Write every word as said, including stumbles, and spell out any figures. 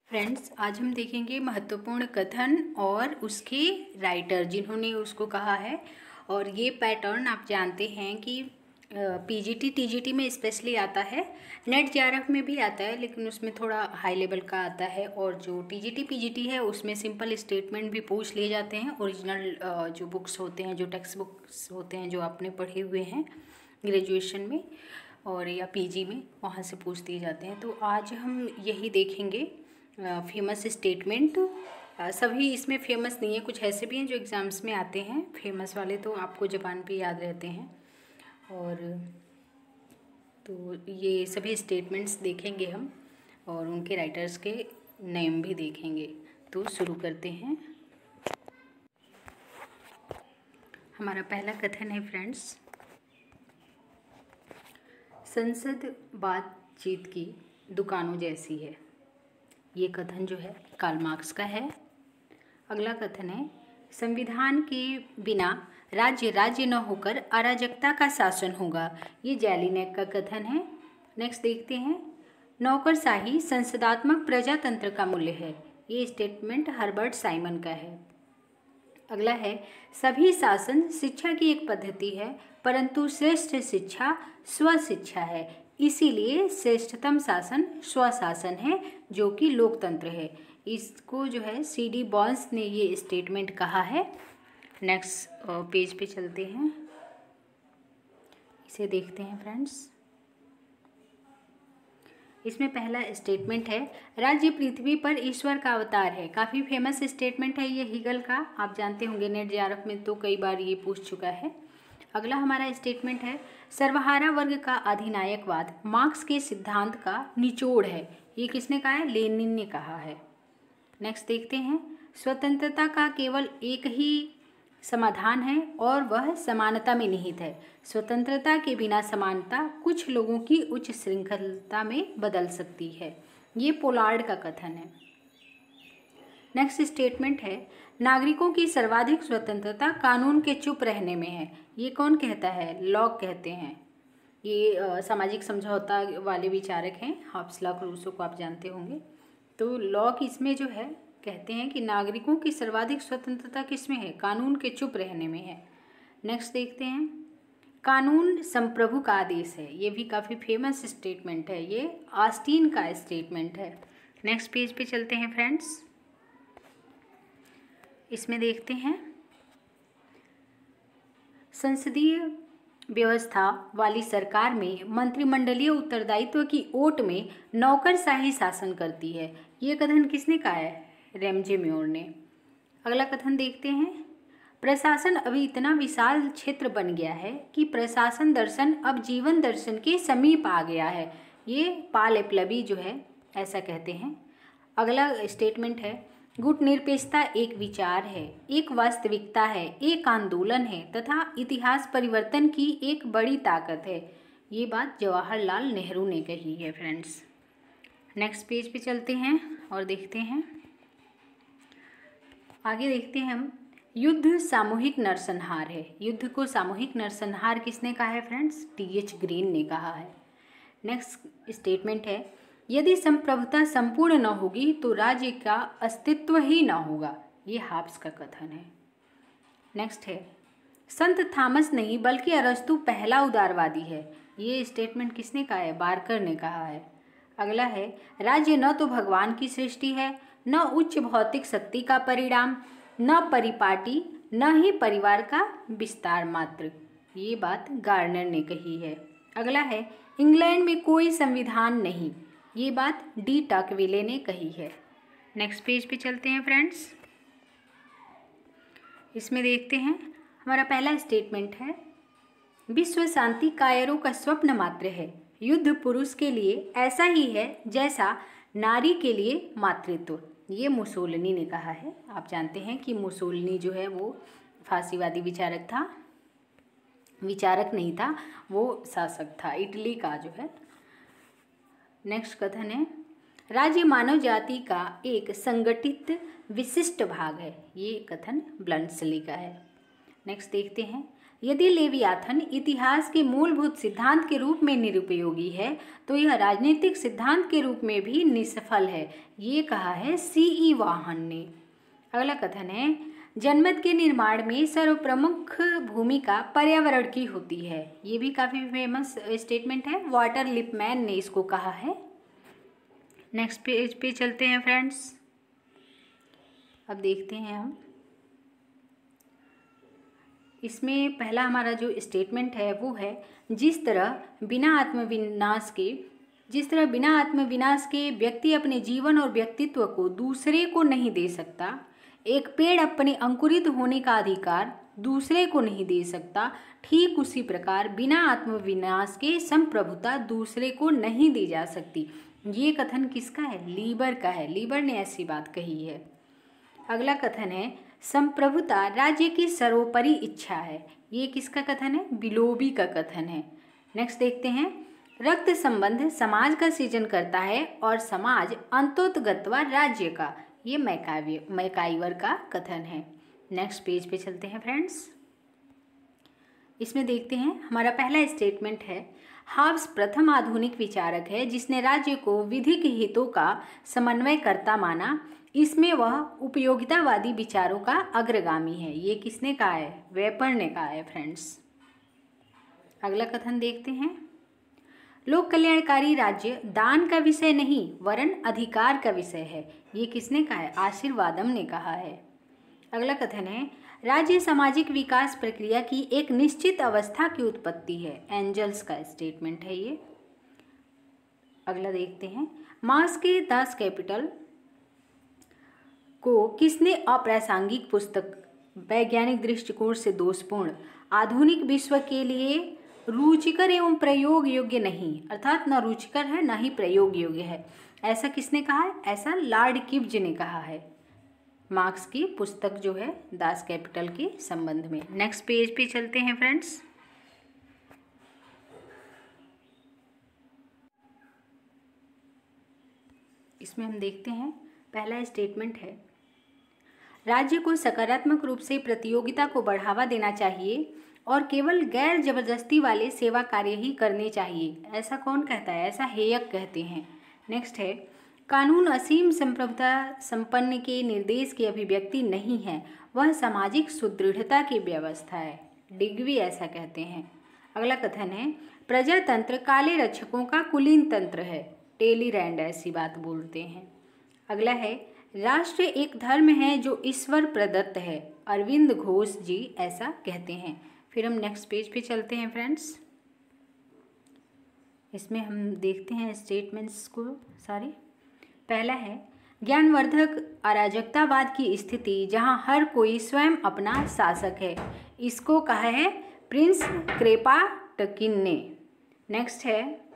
Friends, आज हम देखेंगे महत्वपूर्ण कथन और उसके राइटर जिन्होंने उसको कहा है। और ये पैटर्न आप जानते हैं कि पीजीटी टीजीटी में स्पेशली आता है, नेट जेआरएफ में भी आता है लेकिन उसमें थोड़ा हाई लेवल का आता है। और जो टीजीटी पीजीटी है उसमें सिंपल स्टेटमेंट भी पूछ लिए जाते हैं। ओरिजिनल जो बुक्स होते हैं, जो टेक्स्ट बुक्स होते हैं जो आपने पढ़े हुए हैं ग्रेजुएशन में और या पीजी में, वहाँ से पूछ दिए जाते हैं। तो आज हम यही देखेंगे फेमस स्टेटमेंट। सभी इसमें फेमस नहीं है, कुछ ऐसे भी हैं जो एग्ज़ाम्स में आते हैं। फेमस वाले तो आपको ज़बान पे याद रहते हैं। और तो ये सभी स्टेटमेंट्स देखेंगे हम और उनके राइटर्स के नेम भी देखेंगे। तो शुरू करते हैं। हमारा पहला कथन है फ्रेंड्स, संसद बातचीत की दुकानों जैसी है। ये कथन जो है कार्ल मार्क्स का है। अगला कथन है, संविधान के बिना राज्य राज्य न होकर अराजकता का शासन होगा। ये जैलिनेक का कथन है। नेक्स्ट देखते हैं, नौकरशाही संसदात्मक प्रजातंत्र का मूल्य है। ये स्टेटमेंट हर्बर्ट साइमन का है। अगला है, सभी शासन शिक्षा की एक पद्धति है परंतु श्रेष्ठ शिक्षा स्वशिक्षा है, इसीलिए श्रेष्ठतम शासन स्वशासन है जो कि लोकतंत्र है। इसको जो है सी डी बॉन्स ने ये स्टेटमेंट कहा है। नेक्स्ट पेज पे चलते हैं, इसे देखते हैं फ्रेंड्स। इसमें पहला स्टेटमेंट है, राज्य पृथ्वी पर ईश्वर का अवतार है। काफ़ी फेमस स्टेटमेंट है ये हीगल का, आप जानते होंगे नेट जेआरएफ में तो कई बार ये पूछ चुका है। अगला हमारा स्टेटमेंट है, सर्वहारा वर्ग का अधिनायकवाद मार्क्स के सिद्धांत का निचोड़ है। ये किसने कहा है? लेनिन ने कहा है। नेक्स्ट देखते हैं, स्वतंत्रता का केवल एक ही समाधान है और वह समानता में निहित है। स्वतंत्रता के बिना समानता कुछ लोगों की उच्च श्रृंखलता में बदल सकती है। ये पोलार्ड का कथन है। नेक्स्ट स्टेटमेंट है, नागरिकों की सर्वाधिक स्वतंत्रता कानून के चुप रहने में है। ये कौन कहता है? लॉक कहते हैं। ये आ, सामाजिक समझौता वाले विचारक हैं। हॉब्स लॉक रूसो को आप जानते होंगे। तो लॉक इसमें जो है कहते हैं कि नागरिकों की सर्वाधिक स्वतंत्रता किसमें है? कानून के चुप रहने में है। नेक्स्ट देखते हैं, कानून संप्रभु का आदेश है। ये भी काफ़ी फेमस स्टेटमेंट है, ये ऑस्टीन का स्टेटमेंट है। नेक्स्ट पेज पे चलते हैं फ्रेंड्स, इसमें देखते हैं, संसदीय व्यवस्था वाली सरकार में मंत्रिमंडलीय उत्तरदायित्व की ओट में नौकरशाही शासन करती है। ये कथन किसने कहा है? रैमजे म्योर ने। अगला कथन देखते हैं, प्रशासन अभी इतना विशाल क्षेत्र बन गया है कि प्रशासन दर्शन अब जीवन दर्शन के समीप आ गया है। ये पाल एपलबी जो है ऐसा कहते हैं। अगला स्टेटमेंट है, गुटनिरपेक्षता एक विचार है, एक वास्तविकता है, एक आंदोलन है तथा इतिहास परिवर्तन की एक बड़ी ताकत है। ये बात जवाहरलाल नेहरू ने कही है फ्रेंड्स। नेक्स्ट पेज पे चलते हैं और देखते हैं, आगे देखते हैं हम, युद्ध सामूहिक नरसंहार है। युद्ध को सामूहिक नरसंहार किसने कहा है फ्रेंड्स? टी एच ग्रीन ने कहा है। नेक्स्ट स्टेटमेंट है, यदि संप्रभुता संपूर्ण न होगी तो राज्य का अस्तित्व ही न होगा। ये हाब्स का कथन है। नेक्स्ट है, संत थॉमस नहीं बल्कि अरस्तु पहला उदारवादी है। ये स्टेटमेंट किसने कहा है? बार्कर ने कहा है। अगला है, राज्य न तो भगवान की सृष्टि है, न उच्च भौतिक शक्ति का परिणाम, न परिपाटी, न ही परिवार का विस्तार मात्र। ये बात गार्नर ने कही है। अगला है, इंग्लैंड में कोई संविधान नहीं। ये बात डी टॉकविले ने कही है। नेक्स्ट पेज पे चलते हैं फ्रेंड्स, इसमें देखते हैं, हमारा पहला स्टेटमेंट है, विश्व शांति कायरों का स्वप्न मात्र है। युद्ध पुरुष के लिए ऐसा ही है जैसा नारी के लिए मातृत्व। ये मुसोलिनी ने कहा है। आप जानते हैं कि मुसोलिनी जो है वो फांसीवादी विचारक था, विचारक नहीं था, वो शासक था इटली का जो है। नेक्स्ट कथन है, राज्य मानव जाति का एक संगठित विशिष्ट भाग है। ये कथन ब्लंट्सली का है। नेक्स्ट देखते हैं, यदि लेवियाथन इतिहास के मूलभूत सिद्धांत के रूप में निरुपयोगी है तो यह राजनीतिक सिद्धांत के रूप में भी निष्फल है, ये कहा है सी ई वाहन ने। अगला कथन है, जनमत के निर्माण में सर्वप्रमुख भूमिका पर्यावरण की होती है। ये भी काफ़ी फेमस स्टेटमेंट है, वाटर लिपमैन ने इसको कहा है। नेक्स्ट पेज पे चलते हैं फ्रेंड्स। अब देखते हैं हम इसमें पहला हमारा जो स्टेटमेंट है वो है, जिस तरह बिना आत्मविनाश के जिस तरह बिना आत्मविनाश के व्यक्ति अपने जीवन और व्यक्तित्व को दूसरे को नहीं दे सकता, एक पेड़ अपने अंकुरित होने का अधिकार दूसरे को नहीं दे सकता, ठीक उसी प्रकार बिना आत्मविनाश के संप्रभुता दूसरे को नहीं दी जा सकती। ये कथन किसका है? लीबर का है। लीबर ने ऐसी बात कही है। अगला कथन है, संप्रभुता राज्य की सर्वोपरि इच्छा है। ये किसका कथन है? बिलोबी का कथन है। नेक्स्ट देखते हैं, रक्त संबंध समाज का सृजन करता है और समाज अंतोतगत्वा राज्य का। ये मैकाइवर मैकाइवर का कथन है। नेक्स्ट पेज पे चलते हैं फ्रेंड्स। इसमें देखते हैं हमारा पहला स्टेटमेंट है, हाब्स प्रथम आधुनिक विचारक है जिसने राज्य को विधिक हितों का समन्वयकर्ता माना। इसमें वह उपयोगितावादी विचारों का अग्रगामी है। ये किसने कहा है? वेपर ने कहा है फ्रेंड्स। अगला कथन देखते हैं, लोक कल्याणकारी राज्य दान का विषय नहीं वरन अधिकार का विषय है। ये किसने कहा है? आशीर्वादम ने कहा है। अगला कथन है, राज्य सामाजिक विकास प्रक्रिया की एक निश्चित अवस्था की उत्पत्ति है। एंजल्स का स्टेटमेंट है ये। अगला देखते हैं, मार्क्स के दास कैपिटल को किसने अप्रासंगिक पुस्तक, वैज्ञानिक दृष्टिकोण से दोषपूर्ण, आधुनिक विश्व के लिए रुचिकर एवं प्रयोग योग्य नहीं, अर्थात न रुचिकर है न ही प्रयोग योग्य है, ऐसा किसने कहा है? ऐसा लॉर्ड किब्ज ने कहा है मार्क्स की पुस्तक जो है दास कैपिटल के संबंध में। नेक्स्ट पेज पे चलते हैं फ्रेंड्स। इसमें हम देखते हैं पहला स्टेटमेंट है, राज्य को सकारात्मक रूप से प्रतियोगिता को बढ़ावा देना चाहिए और केवल गैर जबरदस्ती वाले सेवा कार्य ही करने चाहिए। ऐसा कौन कहता है? ऐसा हेयक कहते हैं। नेक्स्ट है, कानून असीम संप्रभुता संपन्न के निर्देश की अभिव्यक्ति नहीं है, वह सामाजिक सुदृढ़ता की व्यवस्था है। डिग्वी ऐसा कहते हैं। अगला कथन है, प्रजातंत्र काले रक्षकों का कुलीन तंत्र है। टेलीरैंड ऐसी बात बोलते हैं। अगला है, राष्ट्र एक धर्म है जो ईश्वर प्रदत्त है। अरविंद घोष जी ऐसा कहते हैं। फिर हम नेक्स्ट पेज पे चलते हैं फ्रेंड्स। इसमें हम देखते हैं स्टेटमेंट्स को सारे। पहला है, ज्ञानवर्धक अराजकतावाद की स्थिति जहां हर कोई स्वयं अपना शासक है। इसको कहा है प्रिंस क्रेपाटकिन ने। नेक्स्ट है,